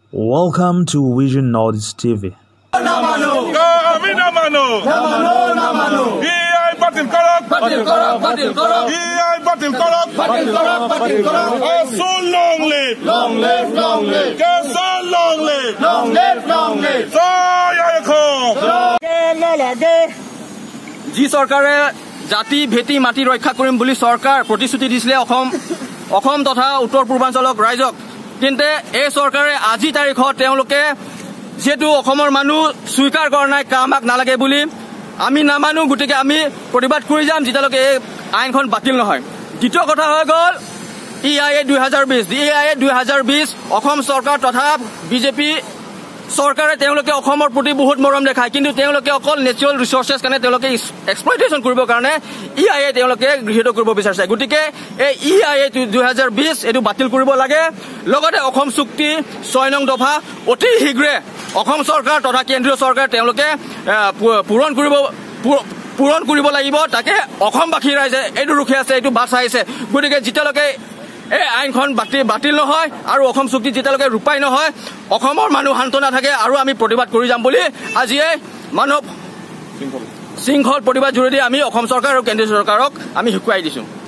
Welcome to Vision Northeast TV. যি চৰকাৰে জাতি ভেটি মাটি ৰক্ষা কৰিম বুলি চৰকাৰ প্ৰতিশ্ৰুতি দিছিলে অসম তথা উত্তৰ পূৰ্বাঞ্চলক ৰাইজক কিন্তু এই চৰকাৰে আজি তাৰিখত তেওঁলোকে যেটো অসমৰ মানুহ স্বীকাৰ কৰা নাই কামাক নালাগে বুলি আমি নামানো গতিকে আমি প্ৰতিবাদ কৰি যাম যেতিয়ালৈকে এই আইনখন বাতিল নহয় দ্বিতীয় কথা হৈ গ'ল EIA 2020 অসম চৰকাৰ তথা বিজেপি চৰকাৰে তেওঁলোকে অসমৰ প্ৰতি বহুত মৰম দেখায় কিন্তু তেওঁলোকে অকল নেচাৰেল ৰিসোৰ্সেছ কাৰণে তেওঁলোকে এক্সপ্লইটেশন কৰিব কাৰণে EIA তেওঁলোকে গৃহীত কৰিব বিচাৰিছে গতিকে এই EIA 2020 এটো বাতিল কৰিব লাগে লগতে অসম চুক্তি 6 নং দফা অতি শীঘ্ৰে অসম চৰকাৰ তথা কেন্দ্ৰীয় চৰকাৰ তেওঁলোকে পূৰণ কৰিব লাগিব তাকে অসমবাসী ৰাইজে এটো ৰখি আছে এটো বাছ আহিছে গতিকে যেতিয়ালৈকে এই আইনখন বাতিল নহয় আৰু অসম চুক্তি যেতিয়ালৈকে ৰূপাই নহয় অসমৰ মানুহ শান্ত নাথাকে আৰু আমি প্ৰতিবাদ কৰি যাম বুলি আজি মানৱ শৃংখল প্ৰতিবাদ জৰিয়তে আমি অসম চৰকাৰ আৰু কেন্দ্ৰীয় চৰকাৰক আমি শিকাই দিছো